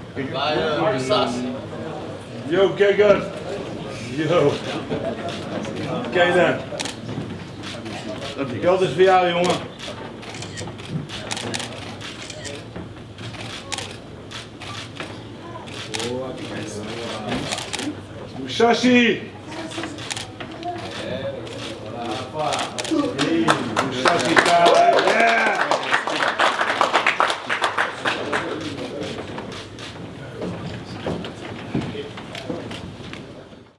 Mousasi. Yo, Gegard. Yo. Kijk dan. Geld is voor jou, jongen. Mousasi.